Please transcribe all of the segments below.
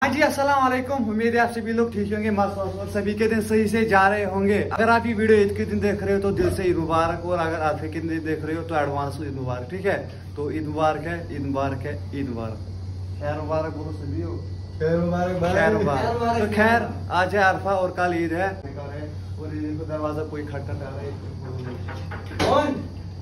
जी अस्सलाम वालेकुम। उम्मीद है आप सभी लोग ठीक होंगे, मस्त और सभी के दिन सही से जा रहे होंगे। अगर आप ये वीडियो ईद के दिन देख रहे हो तो दिल से ईद मुबारक, और अगर आप के दिन देख रहे हो तो एडवांस ईद मुबारक। ठीक है, तो ईद मुबारक है, ईद मुबारक है, ईद मुबारक, खैर मुबारक बोलो सभी हो, खैर मुबारक। तो खैर आज है अरफा और कल ईद है, और ईद को दरवाजा कोई खटखटा रहा है।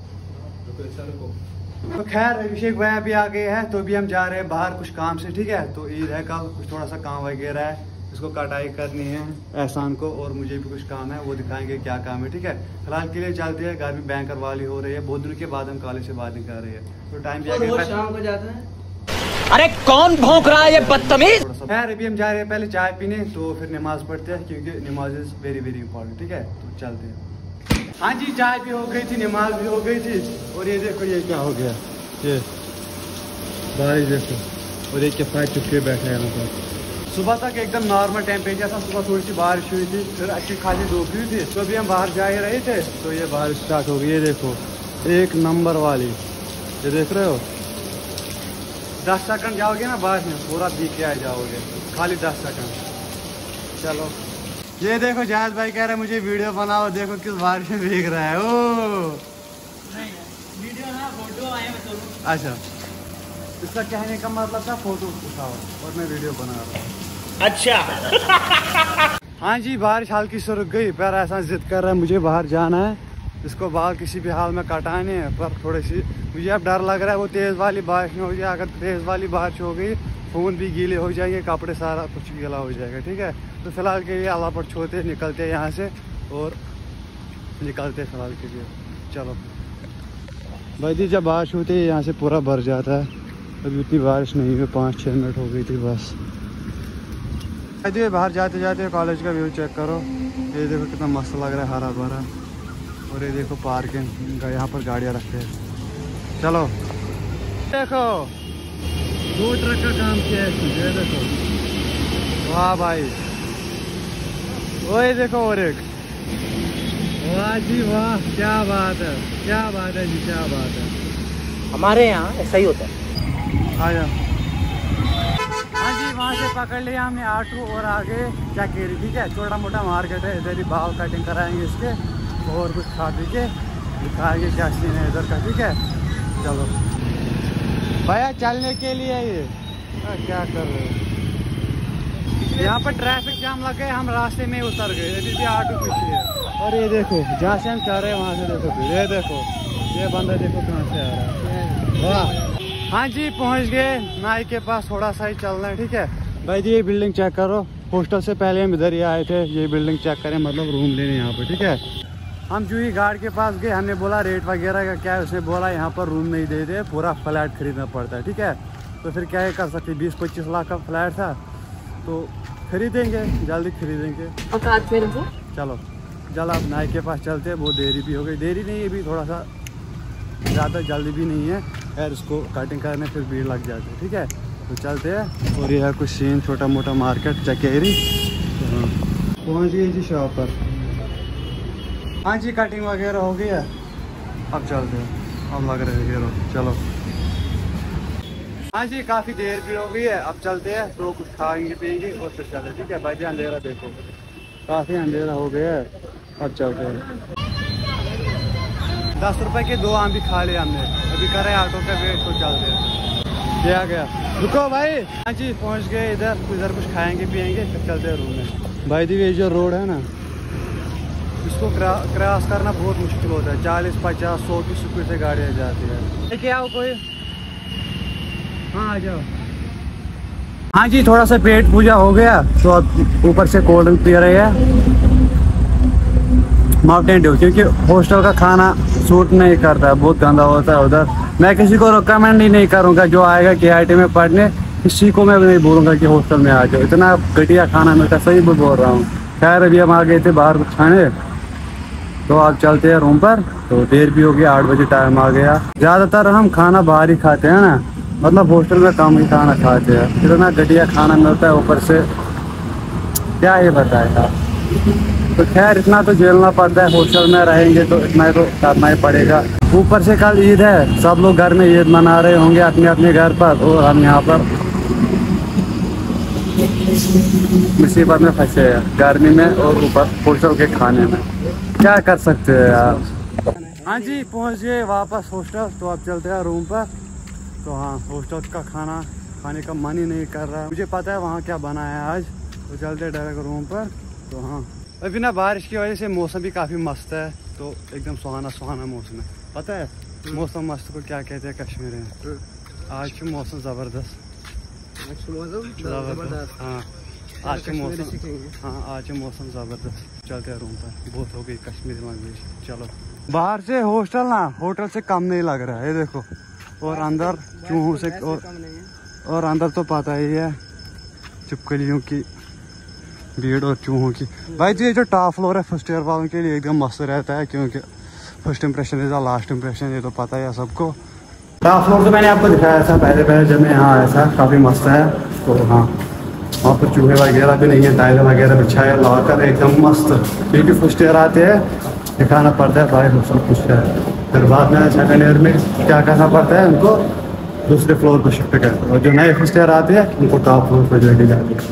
तो खैर अभिषेक भैया भी आ गए हैं, तो भी हम जा रहे हैं बाहर कुछ काम से। ठीक है, तो ईद है कल, कुछ थोड़ा सा काम वगैरह है, इसको कटाई करनी है एहसान को, और मुझे भी कुछ काम है, वो दिखाएंगे क्या काम है। ठीक है, फिलहाल के लिए चलते हैं, घर में बैंकर वाली हो रही है, बहुत दिन के बाद हम कॉलेज से बात नहीं कर रहे हैं, तो टाइम भी शाम को जाते हैं। अरे कौन भौंक रहा है ये बदतमीज। खैर अभी हम जा रहे हैं पहले चाय पीने, तो फिर नमाज पढ़ते हैं, क्योंकि नमाज इज वेरी वेरी इंपॉर्टेंट। ठीक है, तो चलते हैं। हाँ जी, चाय भी हो गई थी, नमाज भी हो गई थी, और ये देखो ये क्या हो गया, ये बारिश देखो, और ये किफायत चुपके बैठे हैं यहाँ पर। सुबह तक एकदम नॉर्मल टेम्परेचर था, सुबह थोड़ी सी बारिश हुई थी, फिर अच्छी खासी धूप हुई थी, तो अभी हम बाहर जा ही रहे थे, तो ये बारिश स्टार्ट हो गई। ये देखो एक नंबर वाली, ये देख रहे हो, 10 सेकंड जाओगे ना बारिश में, पूरा भीग के आ जाओगे, खाली 10 सेकंड। चलो ये देखो जायद भाई कह रहे हैं मुझे वीडियो बनाओ, देखो किस बारिश में भीग रहा है। ओ वीडियो ना फोटो आए मैं तो। अच्छा, इसका कहने का मतलब था फोटो उठाओ और मैं वीडियो बना रहा हूँ। अच्छा हाँ जी, बारिश हल्की से रुक गई, पर ऐसा जिद कर रहा है मुझे बाहर जाना है, इसको बाल किसी भी हाल में कटाने हैं, पर थोड़ी सी मुझे अब डर लग रहा है वो तेज़ वाली बारिश में हो जाए। अगर तेज़ वाली बारिश हो गई, फ़ोन भी गीले हो जाएंगे, कपड़े सारा कुछ गीला हो जाएगा। ठीक है, तो फिलहाल के लिए अल्लाह पर छोड़ते निकलते हैं यहाँ से, और निकलते फिलहाल के लिए। चलो भाई जी, जब बारिश होती है यहाँ से पूरा भर जाता है, अभी उतनी बारिश नहीं हुई, 5-6 मिनट हो गई थी बस। बाहर जाते जाते कॉलेज का व्यू चेक करो, ये देखो कितना मस्त लग रहा है, हरा भरा, और ये देखो पार्किंग का, यहाँ पर गाड़ियाँ रखते हैं। चलो देखो 2 ट्रक का काम किया है इसमें, ये देखो, वाह भाई, वही देखो, और एक, वाह जी वाह, क्या बात है, क्या बात है जी, क्या बात है। हमारे यहाँ ऐसा ही होता है। आया हाँ जी, वहाँ से पकड़ लिया हमने ऑटो और आगे चकेरी। ठीक है, छोटा मोटा मार्केट है, इधर ही बाल कटिंग कराएंगे इसके, और कुछ खा पी के दिखाएंगे क्या सीन है इधर का। ठीक है, चलो भैया चलने के लिए ये क्या कर रहे हो, यहाँ पर ट्रैफिक जाम लग गए, हम रास्ते में उतर गए, अभी भी ऑटो पीछे है। और ये देखो जहाँ से हम चल रहे हैं वहाँ से देखो, ये देखो ये बंदा देखो कहाँ से आ रहा है। वाह, हाँ जी पहुँच गए नाई के पास, थोड़ा सा ही चलना है। ठीक है भाई जी, ये बिल्डिंग चेक करो, हॉस्टल से पहले हम इधर ही आए थे, ये बिल्डिंग चेक करें, मतलब रूम लेने यहाँ पर। ठीक है, हम जो ही गार्ड के पास गए, हमने बोला रेट वगैरह का क्या है, उसने बोला यहाँ पर रूम नहीं देते, पूरा फ्लैट खरीदना पड़ता है। ठीक है, तो फिर क्या कर सकते, 20-25 लाख का फ्लैट था, तो खरीदेंगे, जल्दी खरीदेंगे। चलो जल आप नाई के पास चलते हैं, वो देरी भी हो गई, देरी नहीं है भी, थोड़ा सा ज़्यादा जल्दी भी नहीं है यार, उसको कटिंग करने फिर भीड़ लग जाती है। ठीक है, तो चलते हैं, और ये है कुछ सीन, छोटा मोटा मार्केट चकेरी। पहुँच गई जी शॉप पर। हाँ जी, कटिंग वगैरह हो गई है, अब चलते हैं, अब लग रहे हैं, चलो। हाँ जी, काफ़ी देर भी हो गई है, अब चलते हैं, तो कुछ खाएंगे पिएंगे और फिर चलते। ठीक है भाई जी, अंधेरा देखो, काफ़ी अंधेरा हो गया है, अब चलते हैं। 10 रुपए के 2 आम भी खा लिया हमने, अभी कर रहे हैं ऑटो का वेट, तो चलते हैं। क्या गया, रुको भाई। हाँ जी पहुँच गए इधर, इधर कुछ खाएंगे पिएंगे, फिर चलते हैं रूम में। भाई जी ये जो रोड है ना, इसको क्रॉस करना बहुत मुश्किल होता है, 40-50-100 की स्पीड से गाड़ियाँ जाती है। क्या हो कोई, हाँ आ जाओ। हाँ जी, थोड़ा सा पेट पूजा हो गया, तो अब ऊपर से कोल्ड ड्रिंक पी रहे हैं, माउंटेन ड्यू, क्योंकि हॉस्टल का खाना सूट नहीं करता है, बहुत गंदा होता है उधर। मैं किसी को रिकमेंड ही नहीं करूँगा, जो आएगा KIT में पढ़ने, किसी को मैं नहीं बोलूँगा कि हॉस्टल में आ जाओ, इतना घटिया खाना मिलता है, सही बोल रहा हूँ। खैर अभी हम आ गए थे बाहर कुछ खाने, तो अब चलते हैं रूम पर, तो देर भी हो गया, 8 बजे टाइम आ गया। ज़्यादातर हम खाना बाहर ही खाते हैं ना, मतलब हॉस्टल में कम ही खाना खाते हैं, इतना घटिया खाना मिलता है, ऊपर से क्या ये बताएगा। तो खैर इतना तो झेलना पड़ता है, हॉस्टल में रहेंगे तो इतना तो करना ही पड़ेगा। ऊपर से कल ईद है, सब लोग घर में ईद मना रहे होंगे अपने अपने घर पर, और हम यहाँ पर मुसीबत में फंसे हैं गर्मी में और ऊपर हॉस्टल के खाने में, क्या कर सकते हैं यार। हाँ जी पहुँच गए वापस हॉस्टल, तो अब चलते हैं रूम पर। तो हाँ हॉस्टल का खाना खाने का मन ही नहीं कर रहा है, मुझे पता है वहाँ क्या बना है आज, तो चलते हैं डायरेक्ट रूम पर। तो हाँ अभी ना बारिश की वजह से मौसम भी काफ़ी मस्त है, तो एकदम सुहाना सुहाना मौसम है। पता है मौसम मस्त को क्या कहते हैं कश्मीर में? आज की मौसम ज़बरदस्त। हाँ आज के मौसम, हाँ आज के मौसम ज़बरदस्त। चलते हैं रूम पर, बहुत हो गई कश्मीरी लैंग्वेज। चलो बाहर से हॉस्टल ना होटल से कम नहीं लग रहा है, ये देखो। और अंदर चूहों से और अंदर तो पता ही है छिपकलियों की भीड़ और चूहों की। भाई जी ये जो टॉप फ्लोर है फर्स्ट ईयर वालों के लिए एकदम मस्त रहता है, क्योंकि first impression is the last impression, ये तो पता है सबको। टॉप फ्लोर तो मैंने आपको दिखाया था पहले जब मैं यहाँ आया था, काफ़ी मस्त है। तो हाँ वहाँ पर चूहे वगैरह भी नहीं है, टाइल वगैरह बिछाया लाकर एकदम मस्त, क्योंकि फर्स्ट ईयर आते हैं दिखाना पड़ता है भाई सब कुछ है। फिर बाद में सेकेंड ईयर में क्या करना पड़ता है, उनको दूसरे फ्लोर पर शिफ्ट करते हैं, और जो नए फर्स्ट ईयर आते हैं उनको टॉप फ्लोर पर लेके जाते हैं।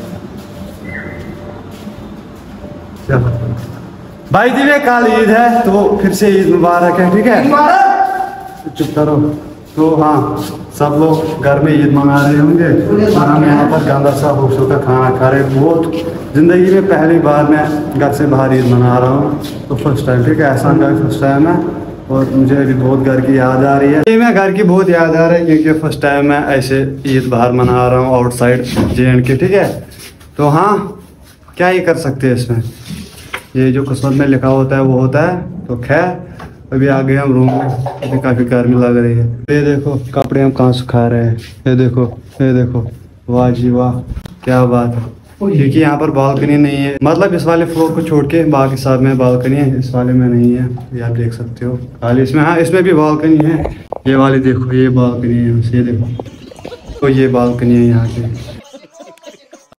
भाई जी ये कल ईद है, तो फिर से ईद मुबारक है, ठीक है चुप करो। तो हाँ सब लोग घर में ईद मना रहे होंगे, और हम यहाँ पर गंदा सा हॉस्टल का खाना खा रहे हैं। बहुत ज़िंदगी में पहली बार मैं घर से बाहर ईद मना रहा हूँ, तो फर्स्ट टाइम, ठीक है एहसान का फर्स्ट टाइम है। और मुझे अभी बहुत घर की याद आ रही है, ये मैं घर की बहुत याद आ रही है, क्योंकि फर्स्ट टाइम मैं ऐसे ईद बाहर मना रहा हूँ आउटसाइड JNK, ठीक है। तो हाँ क्या ही कर सकते हैं इसमें, ये जो किस्मत में लिखा होता है वो होता है। तो खैर अभी आ गए हम रूम में, अभी काफ़ी गर्मी लग रही है। ये देखो कपड़े हम कहाँ सुखा रहे हैं, ये देखो वाह जी वाह क्या बात है। क्योंकि यहाँ पर बालकनी नहीं है, मतलब इस वाले फ्लोर को छोड़ के बाकी सब में बालकनी है, इस वाले में नहीं है, ये आप देख सकते हो खाली इसमें। हाँ इसमें भी बालकनी है, ये वाली देखो ये बालकनी है, ये देखो तो ये बालकनी है यहाँ की।